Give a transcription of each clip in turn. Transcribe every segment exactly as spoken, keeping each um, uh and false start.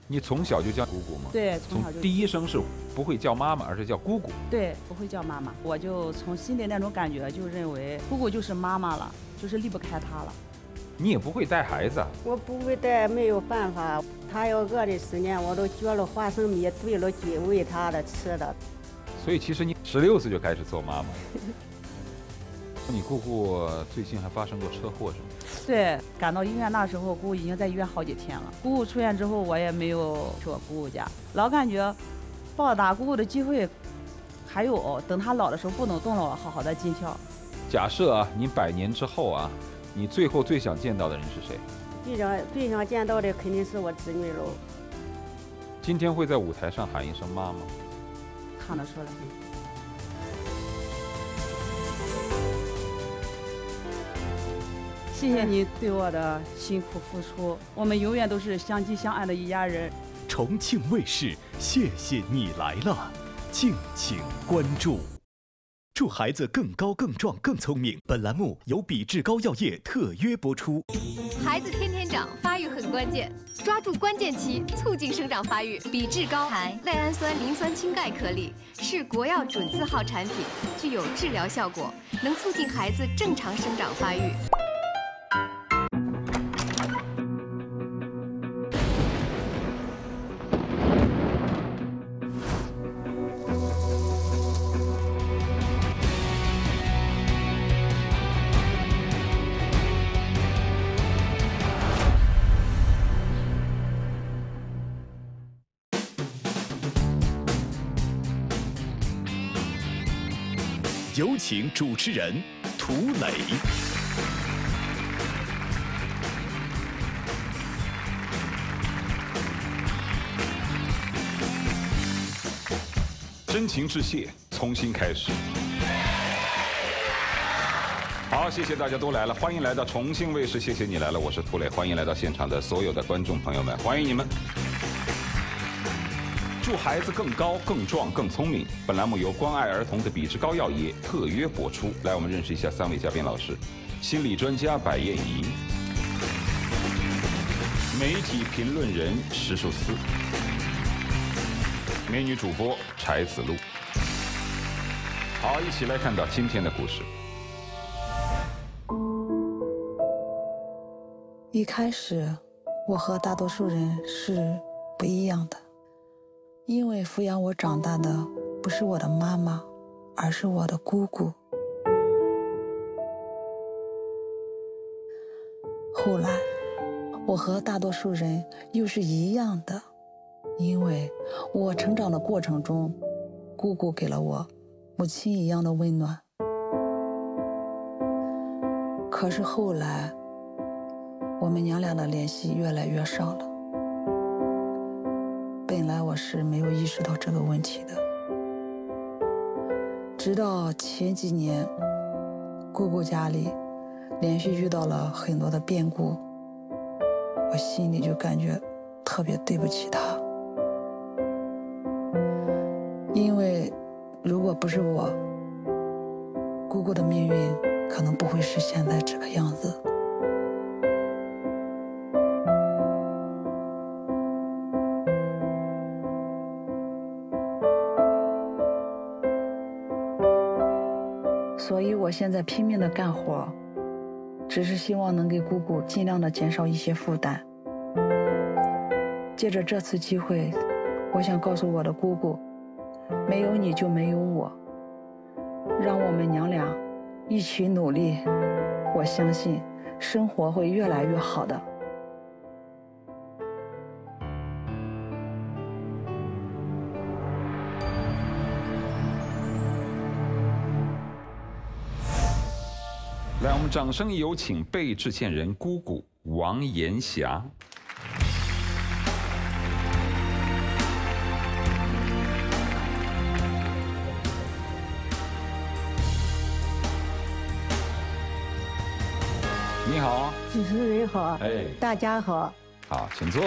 你从小就叫姑姑吗？ 对，从小就。 第一声是不会叫妈妈，而是叫姑姑。 对，不会叫妈妈，我就从心里那种感觉就认为姑姑就是妈妈了，就是离不开她了。 你也不会带孩子？ 我不会带，没有办法。他要饿的时间，我都嚼了花生米兑了鸡喂他的吃的。 所以其实你十六岁就开始做妈妈。你姑姑最近还发生过车祸是吗？ 对，赶到医院那时候，姑姑已经在医院好几天了。姑姑出院之后，我也没有去我姑姑家，老感觉报答姑姑的机会还有，等她老的时候不能动了，好好的尽孝。 假设啊，你百年之后啊，你最后最想见到的人是谁？ 最想最想见到的肯定是我侄女喽。 今天会在舞台上喊一声妈妈？ 喊得出来。谢谢你对我的辛苦付出，我们永远都是相亲相爱的一家人。 重庆卫视，谢谢你来了，敬请关注。祝孩子更高、更壮、更聪明。本栏目由比智高药业特约播出。 孩子天天长，发育很关键，抓住关键期，促进生长发育。比智高含赖氨酸磷酸氢钙颗粒，是国药准字号产品，具有治疗效果，能促进孩子正常生长发育。 有请主持人涂磊。 真情致谢，重新开始。好，谢谢大家都来了，欢迎来到重庆卫视，谢谢你来了，我是涂磊，欢迎来到现场的所有的观众朋友们，欢迎你们。祝孩子更高、更壮、更聪明。本栏目由关爱儿童的比智高药业特约播出。来，我们认识一下三位嘉宾老师：心理专家白燕怡，媒体评论人石树思，美女主播柴子路。好，一起来看到今天的故事。 一开始，我和大多数人是不一样的。因为抚养我长大的不是我的妈妈，而是我的姑姑。后来，我和大多数人又是一样的，因为我成长的过程中，姑姑给了我母亲一样的温暖。可是后来，我们娘俩的联系越来越少了。本来我是没有意识到这个问题的，直到前几年，姑姑家里连续遇到了很多的变故，我心里就感觉特别对不起她。因为如果不是我，姑姑的命运可能不会是现在这个样子。所以我现在拼命的干活，只是希望能给姑姑尽量的减少一些负担。借着这次机会，我想告诉我的姑姑，没有你就没有我，让我们娘俩一起努力，我相信生活会越来越好的。 来，我们掌声有请被致歉人姑姑王延霞。你好， 主持人好， 哎， 大家好。 好，请坐。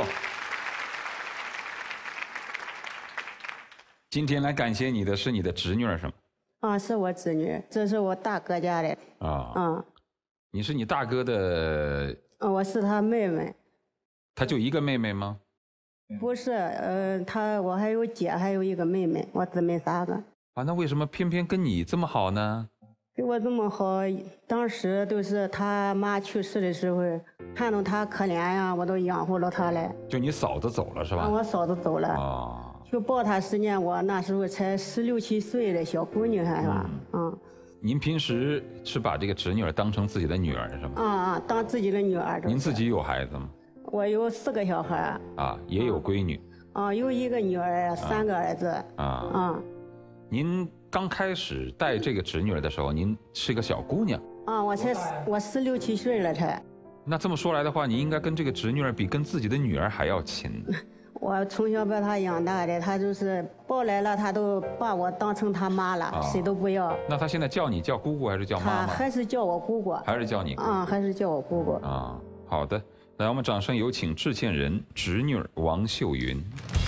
今天来感谢你的是你的侄女儿是吗？ 啊，是我侄女，这是我大哥家的。 啊， 嗯， 你是你大哥的？ 我是他妹妹。 他就一个妹妹吗？ 不是，呃，他我还有姐，还有一个妹妹，我姊妹三个。 啊，那为什么偏偏跟你这么好呢？ 给我这么好，当时都是他妈去世的时候，看到他可怜呀，我都养活了他嘞。 就你嫂子走了是吧？ 啊，我嫂子走了。 啊。 去抱他时间，我那时候才十六七岁的小姑娘，还是吧？嗯。嗯您平时是把这个侄女儿当成自己的女儿是吗？ 啊啊，当自己的女儿。 您自己有孩子吗？ 我有四个小孩。 啊，也有闺女。 啊，有一个女儿，三个儿子。 啊。 啊。 您刚开始带这个侄女儿的时候，您是个小姑娘。 啊，我才我十六七岁了才。 那这么说来的话，你应该跟这个侄女儿比跟自己的女儿还要亲。 我从小把她养大的，她就是抱来了，她都把我当成她妈了，啊、谁都不要。 那她现在叫你叫姑姑还是叫妈妈？ 她还是叫我姑姑。 还是叫你姑姑？ 啊，还是叫我姑姑。 啊，好的，来，我们掌声有请致歉人侄女儿王秀云。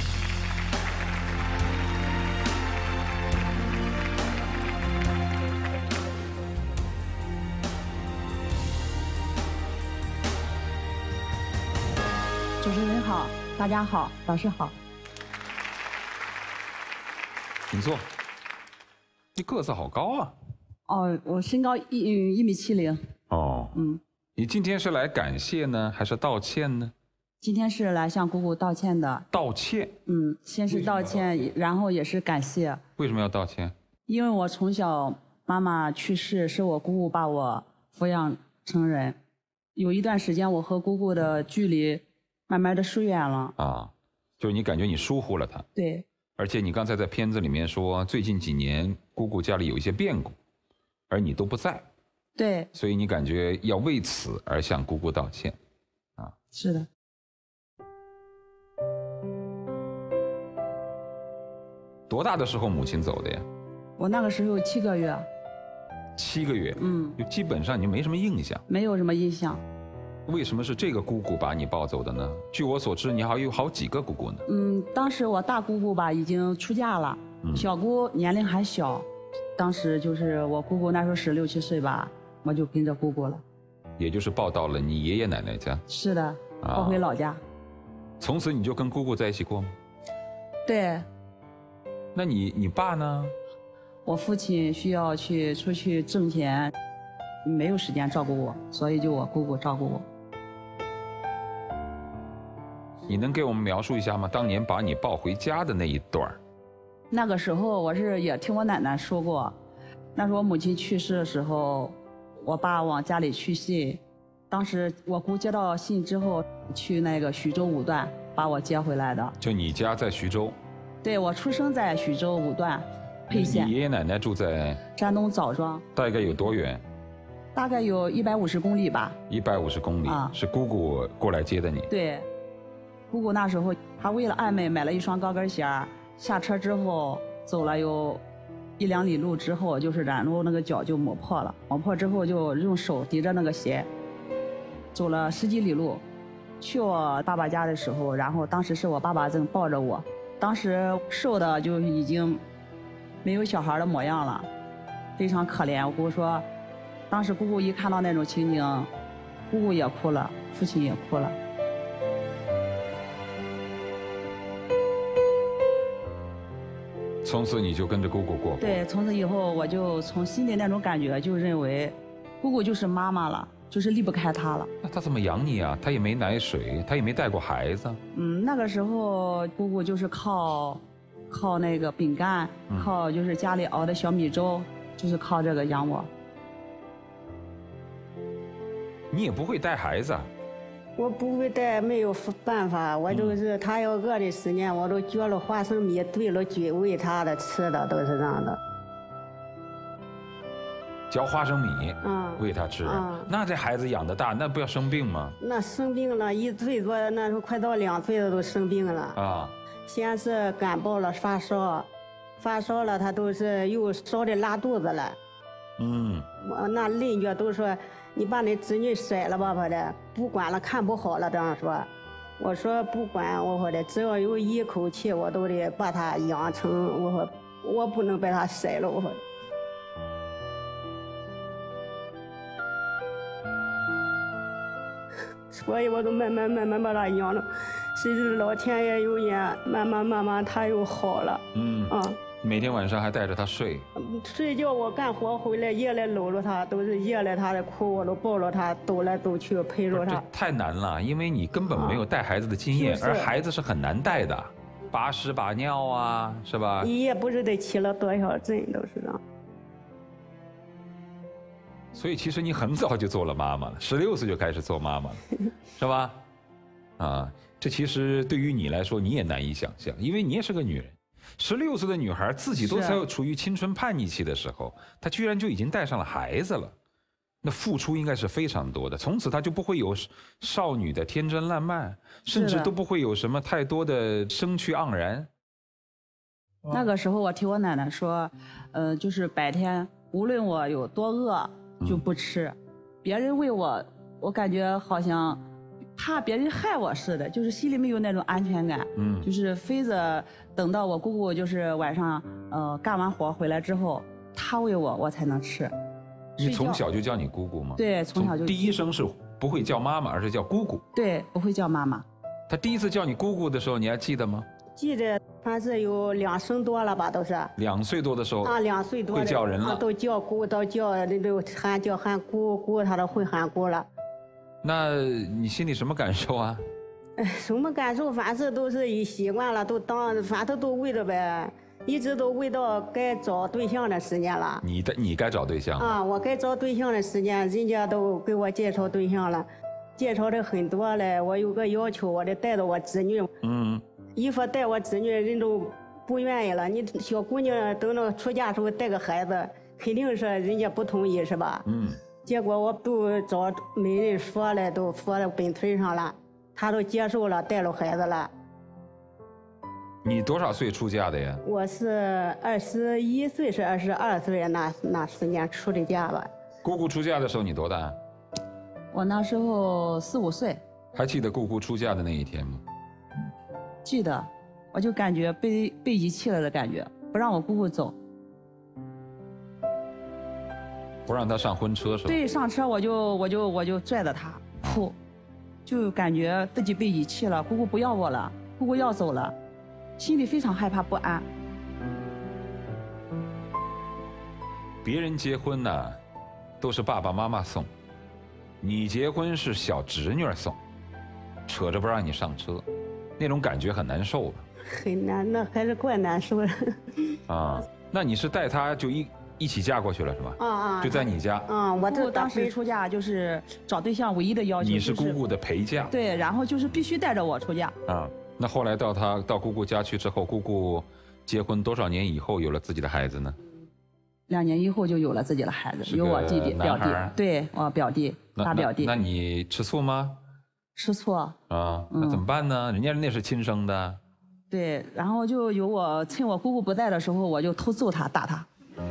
主持人好，大家好，老师好。 请坐。你个子好高啊！ 哦，我身高一一米七零。 哦，嗯，你今天是来感谢呢，还是道歉呢？ 今天是来向姑姑道歉的。 道歉？ 嗯，先是道歉，然后也是感谢。 为什么要道歉？ 因为我从小妈妈去世，是我姑姑把我抚养成人，有一段时间我和姑姑的距离慢慢的疏远了。 啊，就是你感觉你疏忽了她。 对。 而且你刚才在片子里面说，最近几年姑姑家里有一些变故，而你都不在。 对。 所以你感觉要为此而向姑姑道歉，啊？ 是的。 多大的时候母亲走的呀？ 我那个时候七个月。 七个月。 嗯。 就基本上你就没什么印象。 没有什么印象。 为什么是这个姑姑把你抱走的呢？据我所知，你还有好几个姑姑呢。 嗯，当时我大姑姑吧已经出嫁了，嗯、小姑年龄还小，当时就是我姑姑那时候十六七岁吧，我就跟着姑姑了。 也就是抱到了你爷爷奶奶家。 是的，抱回老家。啊、 从此你就跟姑姑在一起过吗？ 对。 那你你爸呢？ 我父亲需要去出去挣钱，没有时间照顾我，所以就我姑姑照顾我。 你能给我们描述一下吗？当年把你抱回家的那一段。 那个时候我是也听我奶奶说过，那时候我母亲去世的时候，我爸往家里去信，当时我姑接到信之后，去那个徐州五段把我接回来的。 就你家在徐州？ 对，我出生在徐州五段沛县。 你爷爷奶奶住在山东枣庄。 大概有多远？ 大概有一百五十公里吧。 一百五十公里、啊、是姑姑过来接的你？ 对。姑姑那时候，她为了爱妹买了一双高跟鞋，下车之后走了有一两里路之后，就是然后那个脚就磨破了，磨破之后就用手抵着那个鞋，走了十几里路，去我爸爸家的时候，然后当时是我爸爸正抱着我，当时瘦的就已经没有小孩的模样了，非常可怜。我姑姑说，当时姑姑一看到那种情景，姑姑也哭了，父亲也哭了。 从此你就跟着姑姑过。 对，从此以后我就从心里那种感觉就认为，姑姑就是妈妈了，就是离不开她了。 那她怎么养你啊？她也没奶水，她也没带过孩子。 嗯，那个时候姑姑就是靠，靠那个饼干，嗯、靠就是家里熬的小米粥，就是靠这个养我。 你也不会带孩子？ 我不会带，没有办法，我就是他要饿的时间，我都嚼了花生米兑了酒喂他的吃的，都是这样的。 嚼花生米，嗯，喂他吃，嗯，那这孩子养得大，那不要生病吗？ 那生病了，一岁多，那时候快到两岁了都生病了啊。先是感冒了，发烧，发烧了，他都是又烧的拉肚子了。嗯，我那邻居都说。你把那侄女甩了吧，我的不管了，看不好了，这样说。我说不管，我说的只要有一口气，我都得把她养成。我说我不能把她甩了，我说。所以我都慢慢慢慢把她养了。 谁知老天爷有眼，慢慢慢慢他又好了。嗯啊，每天晚上还带着他睡。 睡觉我干活回来，夜里搂着他，都是夜里他的哭，我都抱着他，抖来抖去陪着他。 这太难了，因为你根本没有带孩子的经验，而孩子是很难带的，把屎把尿啊，是吧？ 一夜不知得起了多少针，都是这样。 所以其实你很早就做了妈妈了，十六岁就开始做妈妈了，是吧？啊，这其实对于你来说你也难以想象，因为你也是个女人。十六岁的女孩自己都才处于青春叛逆期的时候，她居然就已经带上了孩子了，那付出应该是非常多的。从此她就不会有少女的天真烂漫，甚至都不会有什么太多的生趣盎然。 那个时候我听我奶奶说，呃，就是白天无论我有多饿就不吃，嗯、别人喂我，我感觉好像怕别人害我似的，就是心里没有那种安全感。嗯，就是非着等到我姑姑就是晚上呃干完活回来之后，她喂我，我才能吃。 你从小就叫你姑姑吗？ 对，从小就。 第一声是不会叫妈妈，而是叫姑姑。 对，不会叫妈妈。 她第一次叫你姑姑的时候，你还记得吗？ 记得，反正有两声多了吧，都是。 两岁多的时候啊，两岁多会叫人了， 啊、都叫姑，都叫那都喊叫喊姑姑，她都会喊姑了。 那你心里什么感受啊？ 哎，什么感受？反正都是一习惯了，都当反正都喂着呗，一直都喂到该找对象的时间了。 你的你该找对象啊？我该找对象的时间，人家都给我介绍对象了，介绍的很多嘞。我有个要求，我得带着我侄女。嗯。一说带我侄女，人都不愿意了。你小姑娘等到出嫁时候带个孩子，肯定是人家不同意，是吧？嗯。结果我都找媒人说了，都说到本腿上了，他都接受了，带了孩子了。 你多少岁出嫁的呀？ 我是二十一岁，是二十二岁那那时间出的嫁吧。 姑姑出嫁的时候你多大？ 我那时候四五岁。 还记得姑姑出嫁的那一天吗？ 记得，我就感觉被被遗弃了的感觉，不让我姑姑走， 不让她上婚车是吧？ 对，上车我就我就我就拽着她哭，就感觉自己被遗弃了，姑姑不要我了，姑姑要走了，心里非常害怕不安。 别人结婚呢，都是爸爸妈妈送，你结婚是小侄女送，扯着不让你上车。那种感觉很难受吧？ 很难，那还是怪难受的。 啊，那你是带她就一一起嫁过去了是吧？ 啊啊， 就在你家。 啊，我这当时出嫁就是找对象唯一的要求。 你是姑姑的陪嫁。 对，然后就是必须带着我出嫁。 啊，那后来到她到姑姑家去之后，姑姑结婚多少年以后有了自己的孩子呢？ 两年以后就有了自己的孩子，有我弟弟、表弟。对，我表弟、大表弟。 那你吃醋吗？ 吃醋啊， 那怎么办呢？人家那是亲生的。 对，然后就有我趁我姑姑不在的时候，我就偷揍他、打他。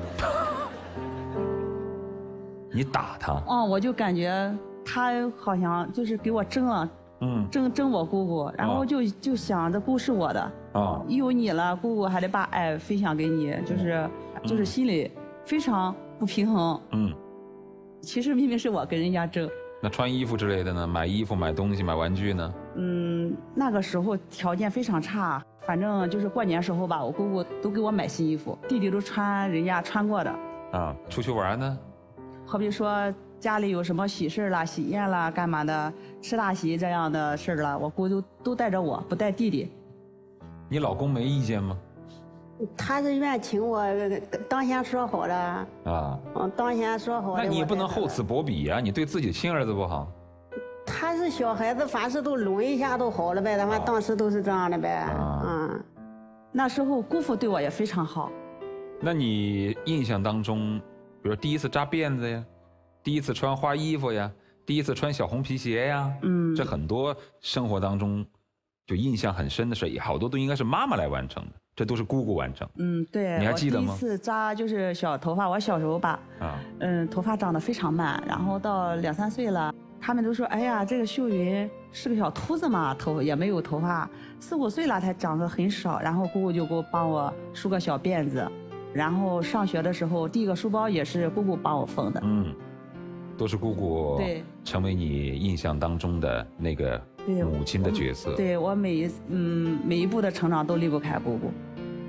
你打他？ 哦，我就感觉他好像就是给我争啊，嗯，争争我姑姑，然后就就想着姑是我的，啊，一有你了，姑姑还得把爱分享给你，就是就是心里非常不平衡。嗯，其实明明是我跟人家争。 那穿衣服之类的呢？买衣服、买东西、买玩具呢？ 嗯，那个时候条件非常差，反正就是过年时候吧，我姑姑都给我买新衣服，弟弟都穿人家穿过的。 啊，出去玩呢？ 好比说家里有什么喜事啦、喜宴啦、干嘛的，吃大喜这样的事了，我姑都都带着我，不带弟弟。 你老公没意见吗？ 他是愿请我，当先说好的啊。嗯，当先说好的。 那你也不能厚此薄彼呀，你对自己亲儿子不好。 他是小孩子，凡事都拢一下都好了呗，咱们当时都是这样的呗。嗯， 那时候姑父对我也非常好。 那你印象当中，比如第一次扎辫子呀，第一次穿花衣服呀，第一次穿小红皮鞋呀，嗯，这很多生活当中就印象很深的事，也好多都应该是妈妈来完成的。这都是姑姑完成。 嗯，对。 你还记得吗？ 第一次扎就是小头发，我小时候吧，啊，嗯，头发长得非常慢，然后到两三岁了，他们都说，哎呀，这个秀云是个小秃子嘛，头也没有头发，四五岁了才长得很少，然后姑姑就给我帮我梳个小辫子，然后上学的时候，第一个书包也是姑姑帮我缝的。嗯， 都是姑姑对成为你印象当中的那个母亲的角色。 对我每一嗯每一步的成长都离不开姑姑。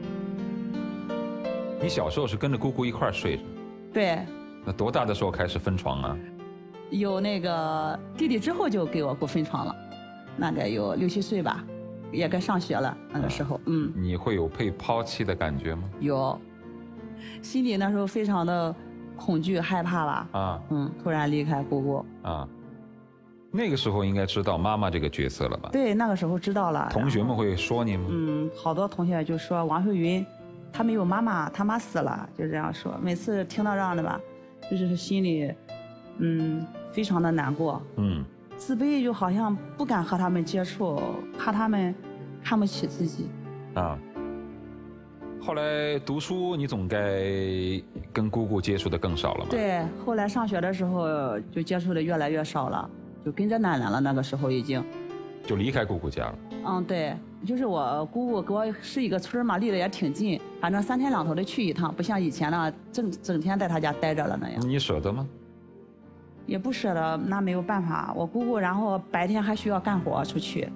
你小时候是跟着姑姑一块儿睡着？ 对。 那多大的时候开始分床啊？ 有那个弟弟之后就给我姑分床了，大概有六七岁吧，也该上学了那个时候。嗯。 你会有被抛弃的感觉吗？ 有，心里那时候非常的恐惧害怕吧。啊。嗯，突然离开姑姑。啊。 那个时候应该知道妈妈这个角色了吧？ 对，那个时候知道了。 同学们会说你吗？ 嗯，好多同学就说王秀云，她没有妈妈，她妈死了，就这样说。每次听到这样的吧，就是心里，嗯，非常的难过。嗯。自卑，就好像不敢和他们接触，怕他们看不起自己。啊。 后来读书，你总该跟姑姑接触的更少了吗？ 对，后来上学的时候就接触的越来越少了。就跟着奶奶了，那个时候已经， 就离开姑姑家了。 嗯，对，就是我姑姑给我是一个村嘛，离得也挺近，反正三天两头的去一趟，不像以前呢，整整天在她家待着了那样。 你舍得吗？ 也不舍得，那没有办法。我姑姑，然后白天还需要干活出去。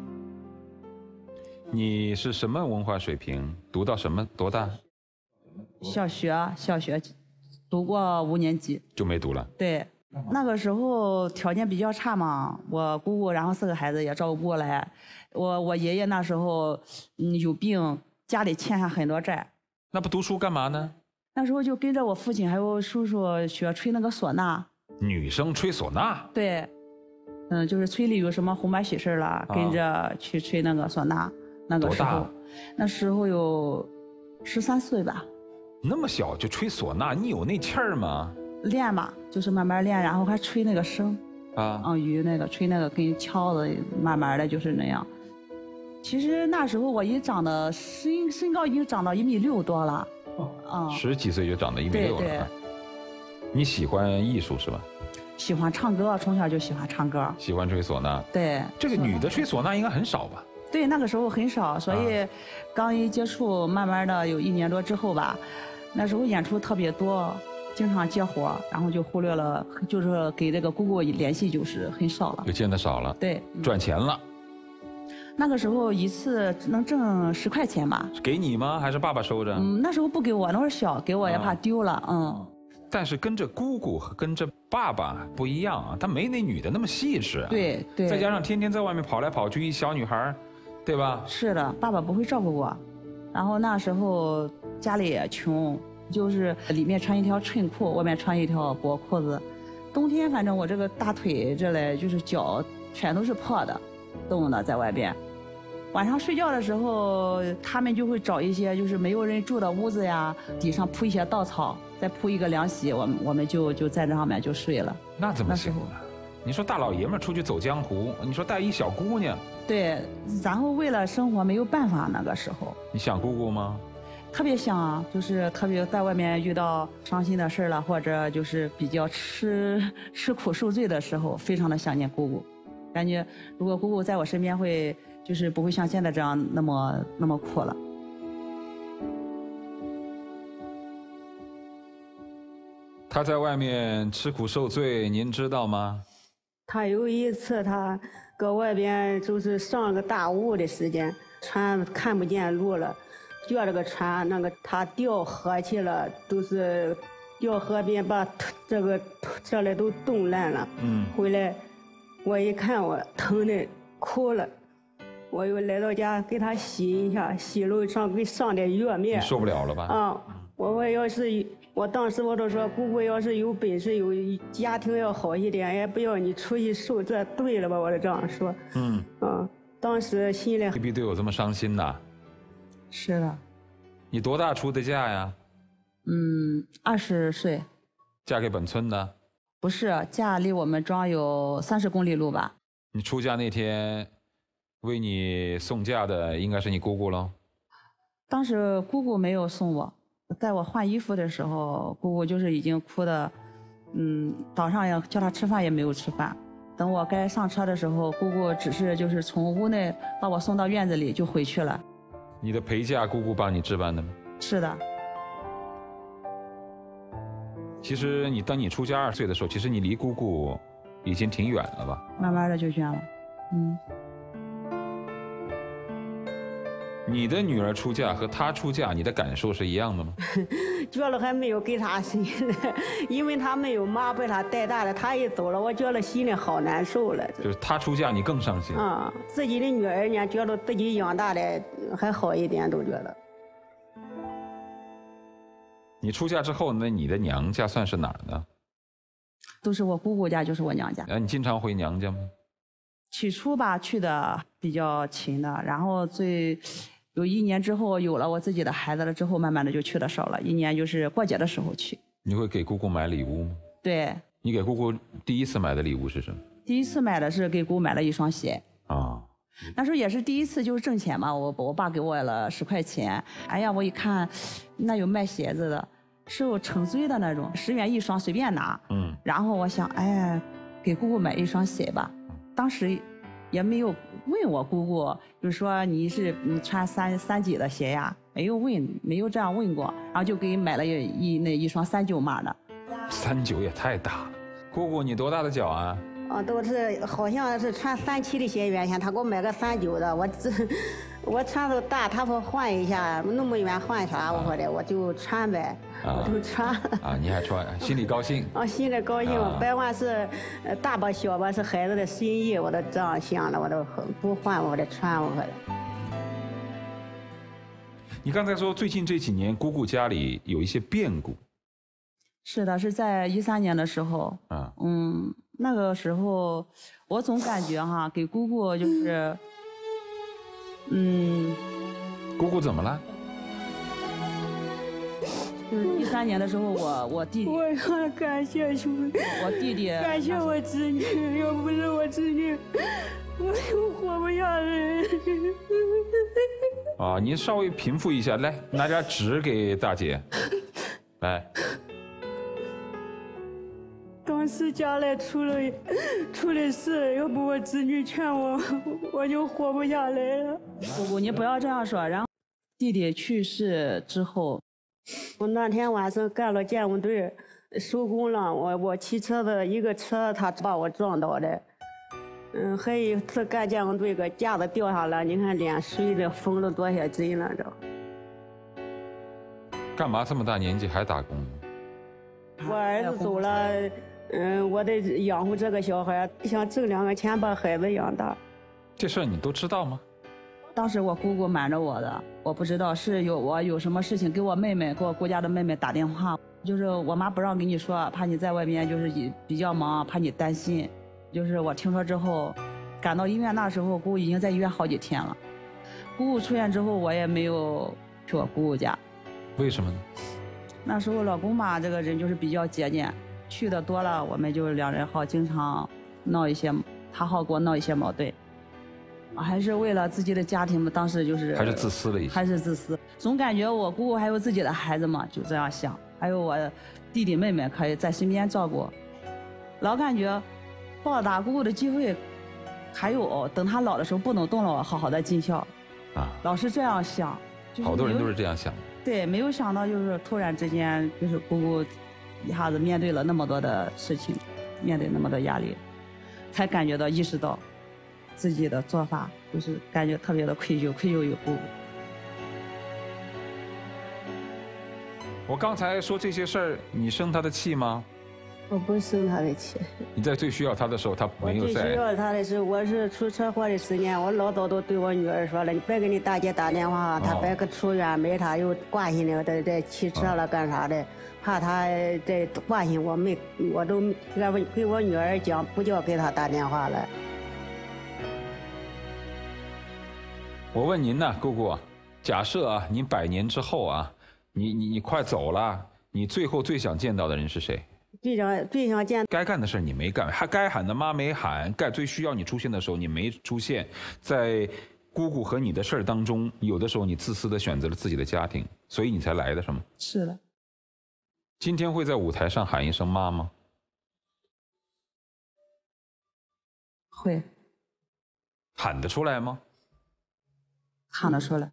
你是什么文化水平？读到什么多大？ 小学，小学，读过五年级就没读了。 对。那个时候条件比较差嘛，我姑姑然后四个孩子也照顾不过来，我我爷爷那时候嗯有病，家里欠下很多债。 那不读书干嘛呢？ 那时候就跟着我父亲还有叔叔学吹那个唢呐。 女生吹唢呐？ 对，嗯，就是村里有什么红白喜事了，啊、跟着去吹那个唢呐。那个时候，那时候有十三岁吧。 那么小就吹唢呐，你有那气儿吗？ 练吧，就是慢慢练，然后还吹那个声，啊，嗯，与那个吹那个跟敲子，慢慢的就是那样。其实那时候我已长得身身高已经长到一米六多了， 啊，十几岁就长到一米六了。对对。你喜欢艺术是吧？ 喜欢唱歌，从小就喜欢唱歌。 喜欢吹唢呐。 对。 这个女的吹唢呐应该很少吧？ 对，那个时候很少，所以刚一接触，慢慢的有一年多之后吧，那时候演出特别多。经常接活，然后就忽略了，就是给这个姑姑联系就是很少了， 就见得少了。 对， 赚钱了。 那个时候一次能挣十块钱吧？ 给你吗？还是爸爸收着？ 嗯，那时候不给我，那会儿小，给我也怕丢了。啊、嗯。 但是跟着姑姑和跟着爸爸不一样啊，她没那女的那么细致啊。 对对。 再加上天天在外面跑来跑去，一小女孩，对吧？ 是的，爸爸不会照顾我，然后那时候家里也穷。就是里面穿一条衬裤，外面穿一条薄裤子。冬天反正我这个大腿这嘞，就是脚全都是破的，冻的在外边。晚上睡觉的时候，他们就会找一些就是没有人住的屋子呀，底上铺一些稻草，再铺一个凉席，我们我们就就在这上面就睡了。 那怎么行啊？你说大老爷们出去走江湖，你说带一小姑娘。 对，然后为了生活没有办法，那个时候。 你想姑姑吗？ 特别想啊，就是特别在外面遇到伤心的事了，或者就是比较吃吃苦受罪的时候，非常的想念姑姑，感觉如果姑姑在我身边会，就是不会像现在这样那么那么苦了。 他在外面吃苦受罪，您知道吗？ 他有一次他搁外边就是上个大雾的时间，船看不见路了。叫这个船，那个他掉河去了，都是掉河边把这个这里都冻烂了。嗯，回来我一看，我疼的哭了。我又来到家给他洗一下，洗了上给上点药面。 你受不了了吧？ 啊、嗯，我我要是我当时我都说，姑姑要是有本事，有家庭要好一点，也不要你出去受这罪了吧？我就这样说。嗯嗯，当时心里未必对我这么伤心呐。 是的。 你多大出的嫁呀？ 嗯，二十岁。 嫁给本村的？ 不是，家离我们庄有三十公里路吧。 你出嫁那天，为你送嫁的应该是你姑姑喽？ 当时姑姑没有送我，在我换衣服的时候，姑姑就是已经哭的，嗯，早上也叫她吃饭也没有吃饭。等我该上车的时候，姑姑只是就是从屋内把我送到院子里就回去了。 你的陪嫁姑姑帮你置办的吗？ 是的。 其实你当你出嫁二岁的时候，其实你离姑姑已经挺远了吧？ 慢慢的就远了，嗯。 你的女儿出嫁和她出嫁，你的感受是一样的吗？ 觉得还没有给她生呢，因为她没有妈被她带大的，她一走了，我觉得心里好难受了。 就是她出嫁，你更伤心啊、嗯！自己的女儿呢，觉得自己养大的还好一点，都觉得。 你出嫁之后，那你的娘家算是哪儿呢？ 都是我姑姑家，就是我娘家。 啊，你经常回娘家吗？ 起初吧，去的比较勤的，然后最有一年之后，有了我自己的孩子了之后，慢慢的就去的少了。一年就是过节的时候去。 你会给姑姑买礼物吗？ 对。 你给姑姑第一次买的礼物是什么？ 第一次买的是给姑买了一双鞋。啊。那时候也是第一次，就是挣钱嘛。我我爸给我了十块钱。哎呀，我一看，那有卖鞋子的，是有成堆的那种，十元一双，随便拿。嗯。然后我想，哎，给姑姑买一双鞋吧。当时也没有问我姑姑，就是说你是你穿三三几的鞋呀？没有问，没有这样问过。然后就给买了一一那一双三九码的。 三九也太大了，姑姑你多大的脚啊？ 啊，都是好像是穿三七的鞋，原先他给我买个三九的，我这我穿都大，他说换一下，那么远换啥？我说的我就穿呗，我就穿。 啊，你还穿，心里高兴？ 啊，心里高兴，别管是大吧小吧，是孩子的心意，我都这样想的，我都不换，我得穿，我说的。 你刚才说最近这几年姑姑家里有一些变故。 是的，是在一三年的时候。啊，嗯。那个时候，我总感觉哈，给姑姑就是，嗯， 姑姑怎么了？ 就是一三年的时候，我我弟弟， 我要感谢兄弟， 我弟弟， 感谢我侄女，要不是我侄女，我就活不下来。 啊，您稍微平复一下，来拿点纸给大姐，来。 当时家里出了出了事，要不我侄女劝我，我就活不下来了。 姑姑，你不要这样说。然后弟弟去世之后， 我那天晚上干了建工队，收工了，我我骑车的一个车他把我撞倒的。嗯，还有一次干建工队，个架子掉下来，你看脸碎的，缝了多少针了这。 干嘛这么大年纪还打工？ 我儿子走了。嗯，我得养活这个小孩，想挣两个钱把孩子养大。 这事儿你都知道吗？ 当时我姑姑瞒着我的，我不知道是有我有什么事情给我妹妹，给我姑家的妹妹打电话，就是我妈不让跟你说，怕你在外边就是比较忙，怕你担心。就是我听说之后，赶到医院那时候，姑姑已经在医院好几天了。姑姑出院之后，我也没有去我姑姑家。 为什么呢？ 那时候老公吧，这个人就是比较节俭。去的多了，我们就两人好经常闹一些，他好给我闹一些矛盾，还是为了自己的家庭嘛。当时就是还是自私了一些， 还是自私，总感觉我姑姑还有自己的孩子嘛，就这样想。还有我弟弟妹妹可以在身边照顾，老感觉报答姑姑的机会还有，等他老的时候不能动了我好好的尽孝啊，老是这样想。 就是、好多人都是这样想的。 对，没有想到就是突然之间就是姑姑。一下子面对了那么多的事情，面对那么多压力，才感觉到意识到自己的做法，就是感觉特别的愧疚，愧疚于姑姑。 我刚才说这些事儿，你生他的气吗？ 我不生他的气。 你在最需要他的时候，他没有在。 我最需要他的时候，我是出车祸的时间，我老早都对我女儿说了，你别给你大姐打电话，她别个出院没她又挂心的，在在骑车了干啥的。怕他在挂心，我没，我都给给我女儿讲，不叫给他打电话了。 我问您呢，姑姑，假设啊，您百年之后啊，你你你快走了，你最后最想见到的人是谁？ 最想最想见。 该干的事你没干，还该喊的妈没喊，该最需要你出现的时候你没出现，在姑姑和你的事儿当中，有的时候你自私的选择了自己的家庭，所以你才来的，是吗？ 是的。 今天会在舞台上喊一声妈吗？ 会。 喊得出来吗？ 喊得出来。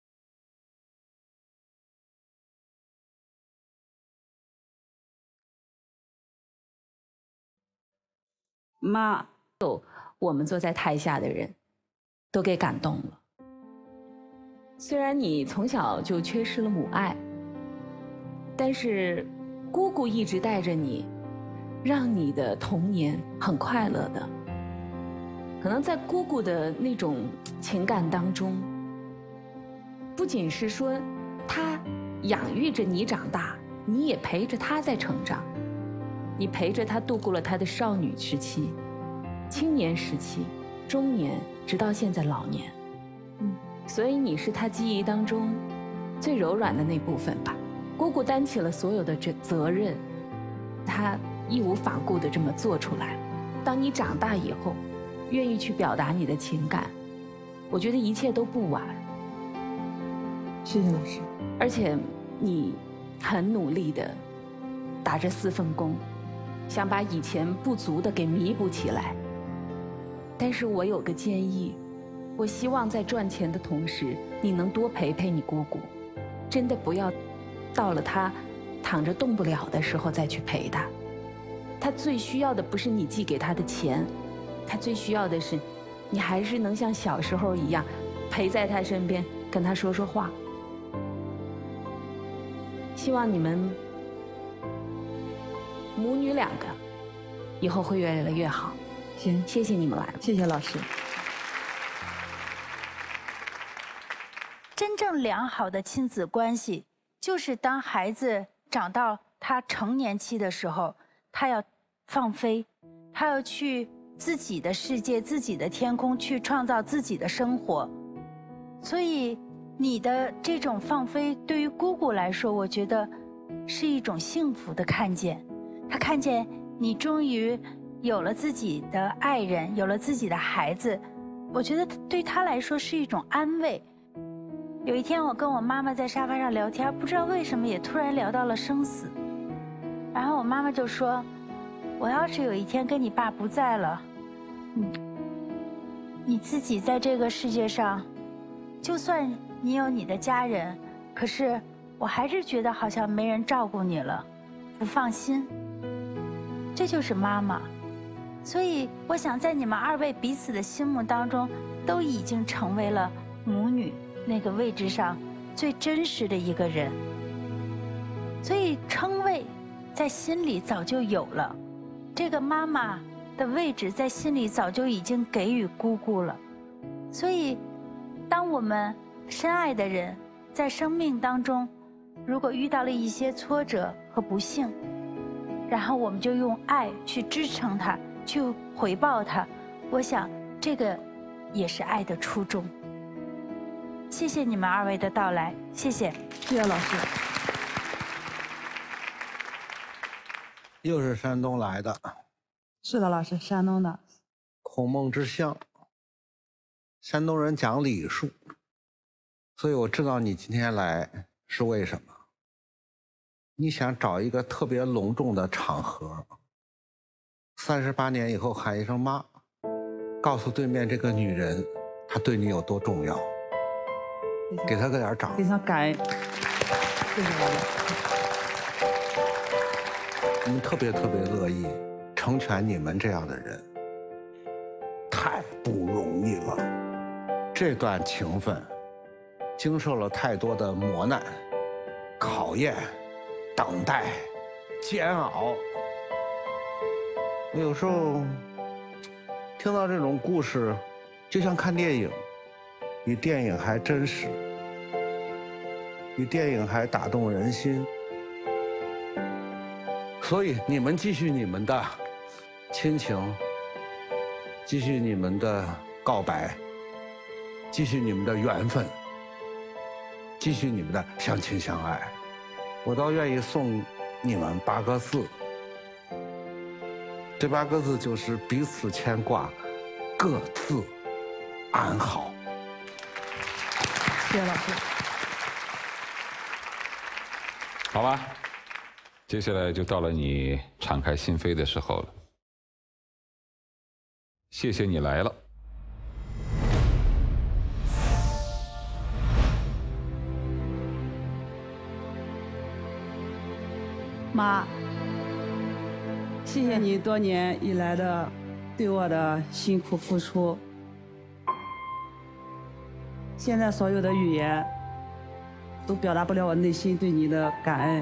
妈，我们坐在台下的人都给感动了。 虽然你从小就缺失了母爱，但是姑姑一直带着你，让你的童年很快乐的。可能在姑姑的那种情感当中，不仅是说她养育着你长大，你也陪着她在成长，你陪着她度过了她的少女时期、青年时期、中年，直到现在老年。嗯，所以你是她记忆当中最柔软的那部分吧。姑姑担起了所有的这责任，她义无反顾地这么做出来。当你长大以后，愿意去表达你的情感，我觉得一切都不晚。 谢谢老师。 而且你很努力地打着四份工，想把以前不足的给弥补起来。但是我有个建议，我希望在赚钱的同时，你能多陪陪你姑姑，真的不要到了她躺着动不了的时候再去陪她。她最需要的不是你寄给她的钱，她最需要的是你还是能像小时候一样陪在她身边，跟她说说话。希望你们母女两个以后会越来越好。 行， 谢谢你们来了， 谢谢老师。 真正良好的亲子关系，就是当孩子长到他成年期的时候，他要放飞，他要去自己的世界、自己的天空，去创造自己的生活。所以你的这种放飞，对于姑姑来说，我觉得是一种幸福的看见。她看见你终于有了自己的爱人，有了自己的孩子，我觉得对她来说是一种安慰。有一天我跟我妈妈在沙发上聊天，不知道为什么也突然聊到了生死，然后我妈妈就说，我要是有一天跟你爸不在了，你你自己在这个世界上，就算你有你的家人，可是我还是觉得好像没人照顾你了，不放心。这就是妈妈。所以我想在你们二位彼此的心目当中，都已经成为了母女那个位置上最真实的一个人。所以称谓在心里早就有了，这个妈妈的位置在心里早就已经给予姑姑了。所以当我们深爱的人在生命当中如果遇到了一些挫折和不幸，然后我们就用爱去支撑他，去回报他，我想这个也是爱的初衷。谢谢你们二位的到来，谢谢， 谢谢老师。 又是山东来的。 是的，老师，山东的。 孔孟之乡，山东人讲礼数，所以我知道你今天来是为什么。你想找一个特别隆重的场合，三十八年以后喊一声妈，告诉对面这个女人，她对你有多重要。给她个点掌， 非常感恩，谢谢老师。 我们特别特别乐意成全你们这样的人，太不容易了。这段情分，经受了太多的磨难、考验、等待、煎熬。有时候听到这种故事，就像看电影。比电影还真实，比电影还打动人心。所以你们继续你们的亲情，继续你们的告白，继续你们的缘分，继续你们的相亲相爱。我倒愿意送你们八个字，这八个字就是彼此牵挂，各自安好。 谢谢老师。 好吧，接下来就到了你敞开心扉的时候了。谢谢你来了。 妈，谢谢你多年以来的对我的辛苦付出。虽现在所有的语言都表达不了我内心对你的感恩。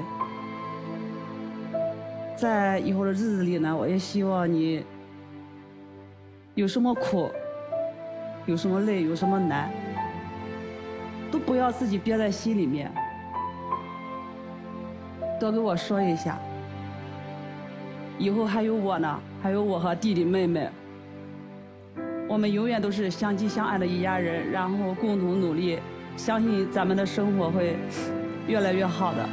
在以后的日子里呢，我也希望你有什么苦，有什么累，有什么难，都不要自己憋在心里面，多跟我说一下。以后还有我呢，还有我和弟弟妹妹，我们永远都是相亲相爱的一家人，然后共同努力，相信咱们的生活会越来越好的。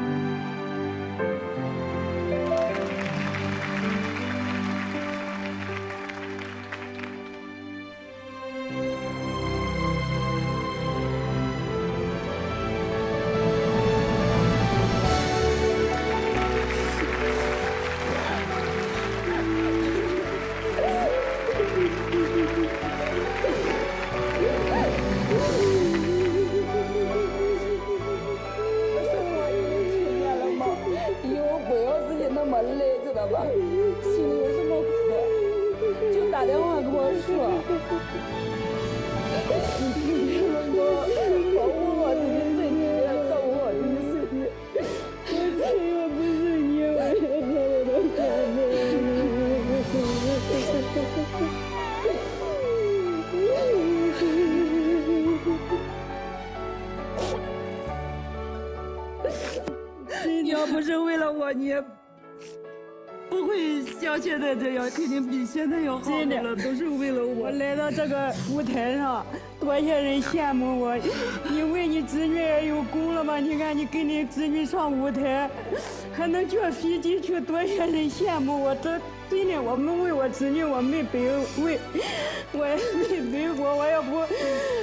要不是为了我，你也不会像现在这样，肯定比现在要好的了。都是为了我。我来到这个舞台上，多些人羡慕我，因为你侄女也有功了嘛。你看你跟你侄女上舞台，还能坐飞机去，多些人羡慕我。这真的，我没为我侄女，我没背为，我也没背过，我要不。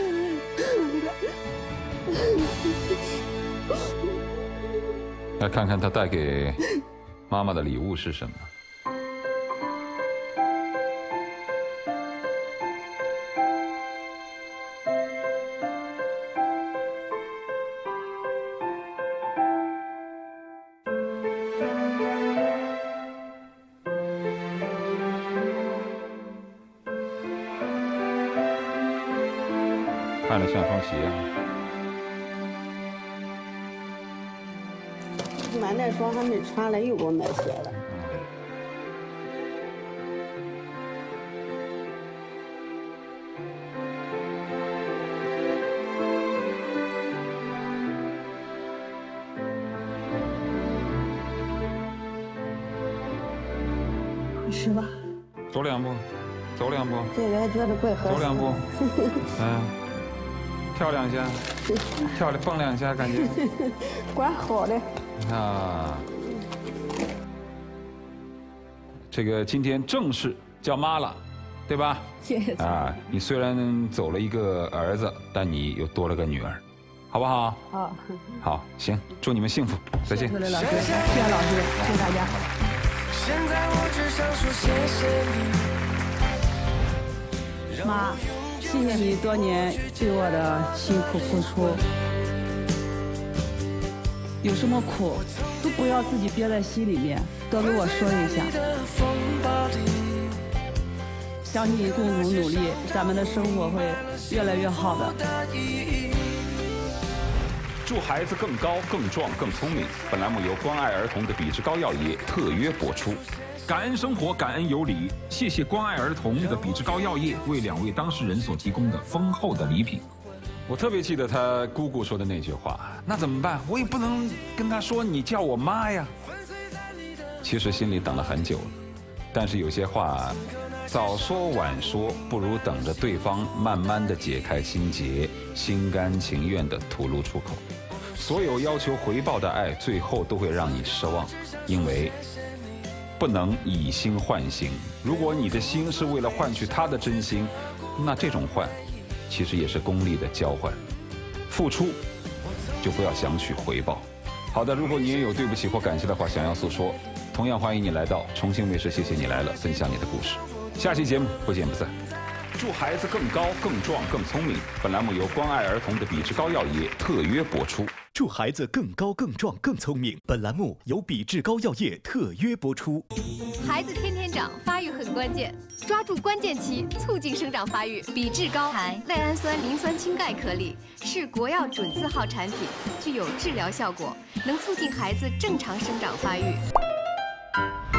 来看看他带给妈妈的礼物是什么。看着像双鞋啊。 买那双还没穿了，又给我买鞋了。是吧？ 走两步，走两步。 这个还觉得怪合适。 走两步，嗯，跳两下，跳了蹦两下，感觉。 管好的。 啊，这个今天正式叫妈了，对吧？ 谢谢。 啊，你虽然走了一个儿子，但你又多了个女儿，好不好？ 好。 好，行，祝你们幸福，再见。 谢谢老师，谢谢老师，谢谢大家。 现在我只想说谢谢你， 妈，谢谢你多年对我的辛苦付出。有什么苦，都不要自己憋在心里面，多跟我说一下。相信共同努力，咱们的生活会越来越好的。 祝孩子更高、更壮、更聪明。本栏目由关爱儿童的比之高药业特约播出。感恩生活，感恩有礼，谢谢关爱儿童的比之高药业为两位当事人所提供的丰厚的礼品。我特别记得他姑姑说的那句话，那怎么办？我也不能跟他说你叫我妈呀。其实心里等了很久了，但是有些话早说晚说，不如等着对方慢慢的解开心结，心甘情愿的吐露出口。所有要求回报的爱，最后都会让你失望，因为不能以心换心。如果你的心是为了换取他的真心，那这种换其实也是功利的交换，付出就不要想取回报。好的，如果你也有对不起或感谢的话想要诉说，同样欢迎你来到重庆卫视，谢谢你来了，分享你的故事。下期节目不见不散。祝孩子更高、更壮、更聪明。本栏目由关爱儿童的比之高药业特约播出。 祝孩子更高更壮更聪明。本栏目由比志高药业特约播出。 孩子天天长，发育很关键，抓住关键期，促进生长发育。比志高含赖氨酸磷酸氢钙颗粒，是国药准字号产品，具有治疗效果，能促进孩子正常生长发育。